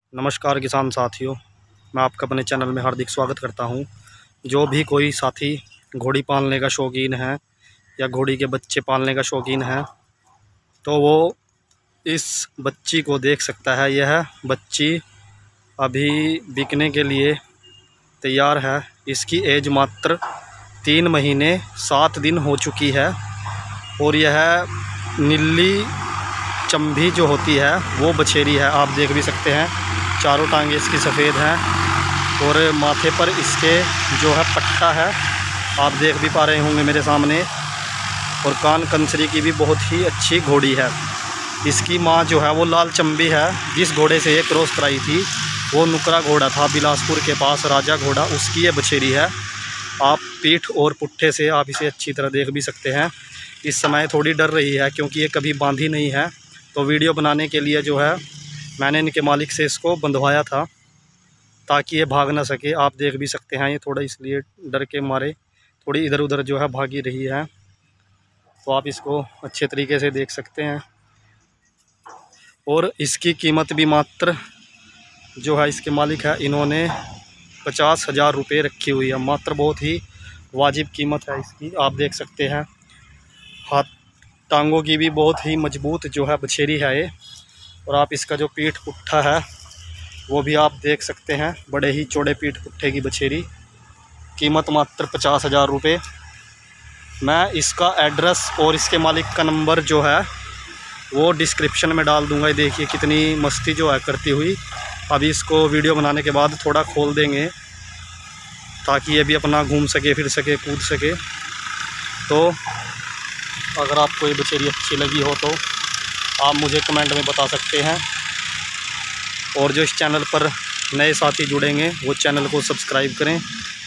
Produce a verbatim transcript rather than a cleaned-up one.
नमस्कार किसान साथियों, मैं आपका अपने चैनल में हार्दिक स्वागत करता हूं। जो भी कोई साथी घोड़ी पालने का शौकीन है या घोड़ी के बच्चे पालने का शौकीन है तो वो इस बच्ची को देख सकता है। यह बच्ची अभी बिकने के लिए तैयार है। इसकी एज मात्र तीन महीने सात दिन हो चुकी है और यह नीली चंबी जो होती है वो बछेरी है। आप देख भी सकते हैं, चारों टांगे इसकी सफ़ेद हैं और माथे पर इसके जो है पट्टा है, आप देख भी पा रहे होंगे मेरे सामने। और कान कंसरी की भी बहुत ही अच्छी घोड़ी है। इसकी माँ जो है वो लाल चंबी है। जिस घोड़े से ये क्रॉस कराई थी वो नुकरा घोड़ा था बिलासपुर के पास, राजा घोड़ा, उसकी ये बछेरी है। आप पीठ और पुट्ठे से आप इसे अच्छी तरह देख भी सकते हैं। इस समय थोड़ी डर रही है क्योंकि ये कभी बांधी नहीं है, तो वीडियो बनाने के लिए जो है मैंने इनके मालिक से इसको बंधवाया था ताकि ये भाग ना सके। आप देख भी सकते हैं, ये थोड़ा इसलिए डर के मारे थोड़ी इधर उधर जो है भागी रही है, तो आप इसको अच्छे तरीके से देख सकते हैं। और इसकी कीमत भी मात्र जो है इसके मालिक है, इन्होंने पचास हज़ार रुपये रखी हुई है। मात्र बहुत ही वाजिब कीमत है इसकी। आप देख सकते हैं, हाथ टांगों की भी बहुत ही मजबूत जो है बछेरी है ये। और आप इसका जो पीठ पुट्ठा है वो भी आप देख सकते हैं, बड़े ही चौड़े पीठ पुट्ठे की बछेरी। कीमत मात्र पचास हज़ार रुपये। मैं इसका एड्रेस और इसके मालिक का नंबर जो है वो डिस्क्रिप्शन में डाल दूंगा। देखिए कितनी मस्ती जो है करती हुई। अभी इसको वीडियो बनाने के बाद थोड़ा खोल देंगे ताकि ये भी अपना घूम सके, फिर सके, कूद सके। तो अगर आपको ये बछेरी अच्छी लगी हो तो आप मुझे कमेंट में बता सकते हैं। और जो इस चैनल पर नए साथी जुड़ेंगे वो चैनल को सब्सक्राइब करें